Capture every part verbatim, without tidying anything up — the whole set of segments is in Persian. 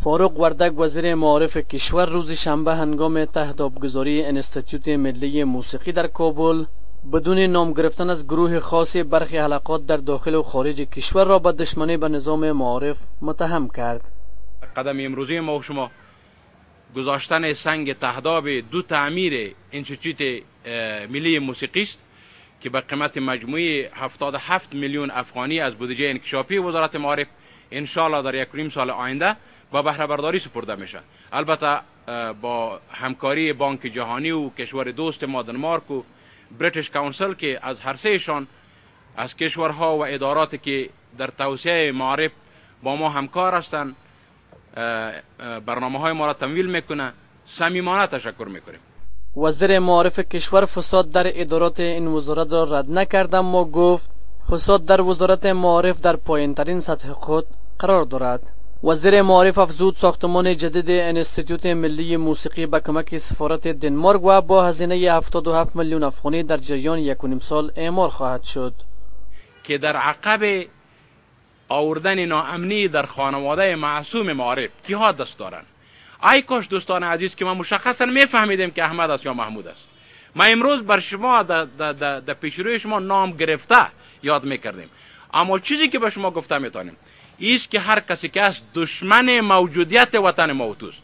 فاروق وردک وزیر معارف کشور روز شنبه هنگام تهدابگذاری انستیتوت ملی موسیقی در کابل بدون نام گرفتن از گروه خاص برخی حلقات در داخل و خارج کشور را به دشمنی به نظام معارف متهم کرد. قدم امروزی ما و شما گذاشتن سنگ تهداب دو تعمیر انستیتوت ملی موسیقی است که به قیمت مجموعی هفتاد و هفت میلیون افغانی از بودجه انکشافی وزارت معارف ان شاء الله در یک و نیم سال آینده با بهره برداری سپرده میشه. البته با همکاری بانک جهانی و کشور دوست ما دنمارک و بریتیش کانسل که از هر سهشان از کشورها و اداراتی که در توسعه معارف با ما همکار هستند برنامه های ما را تمویل میکنه، صمیمانه تشکر میکنیم. وزیر معارف کشور فساد در ادارات این وزارت را رد نکرد، اما گفت فساد در وزارت معارف در پایین‌ترین سطح خود قرار دارد. وزیر معارف افزود ساختمان جدید انستیتوت ملی موسیقی به کمک سفارت دنمارک و با هزینه هفتاد و هفت میلیون افغانی در جریان یک و نیم سال اعمار خواهد شد که در عقب آوردن ناامنی در خانواده معصوم معارف کیها دست دارند. ای کاش دوستان عزیز که ما مشخصا میفهمیدیم که احمد است یا محمود است. ما امروز بر شما در پیشروی شما نام گرفته یاد میکردیم، اما چیزی که به شما گفته میتونیم ایست که هر کسی که است دشمن موجودیت وطن ما اوست.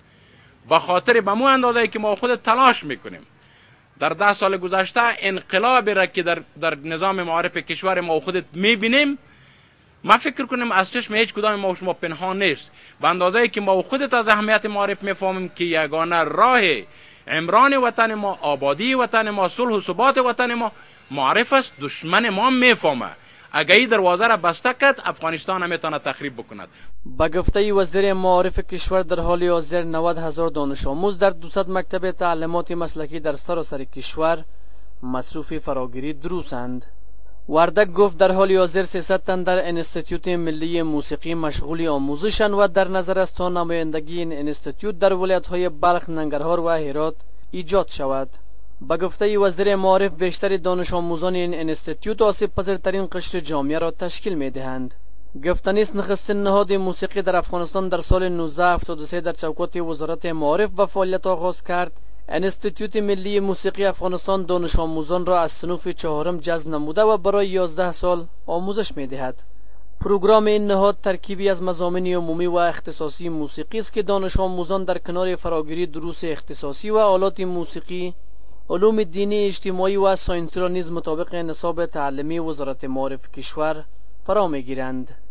با خاطر به مو اندازه که ما خود تلاش میکنیم در ده سال گذشته انقلابی را که در, در نظام معارف کشور ما خودت میبینیم، ما فکر کنیم از چشم هیچ کدام ما شما پنهان نیست. به اندازه که ما خودت از اهمیت معارف میفهمیم که یگانه راه عمران وطن ما، آبادی وطن ما، صلح و ثبات وطن ما معارف است. دشمن ما میفهمه اگر این دروازه را بسته کرد افغانستان میتونه تخریب بکند. با گفته وزیر معارف کشور در حال حاضر نود هزار دانش آموز در دویست مکتب تعلیمات مسلکی در سراسر کشور مصروف فراگیری دروسند. وردک گفت در حال حاضر سیصد تن در انستیتوت ملی موسیقی مشغول آموزشند و در نظر است تا نمایندگی این انستیتوت در ولایت‌های بلخ، ننگرهار و هرات ایجاد شود. با گفته وزیر معارف بیشتر دانش آموزان این انستیتوت آسیب پذیرترین قشر جامعه را تشکیل می دهند. گفتنی است نخستین نهاد موسیقی در افغانستان در سال نوزده هفتاد و سه در چوکات وزارت معارف به فعالیت آغاز کرد. انستیتوت ملی موسیقی افغانستان دانش آموزان را از صنوف چهارم جذب نموده و برای یازده سال آموزش می دهد. پروگرام این نهاد ترکیبی از مضامین عمومی و اختصاصی موسیقی است که دانش آموزان در کنار فراگیری دروس اختصاصی و آلات موسیقی، علوم دینی، اجتماعی و ساینسی را نیز مطابق نصاب تعلیمی وزارت معارف کشور فرا میگیرند.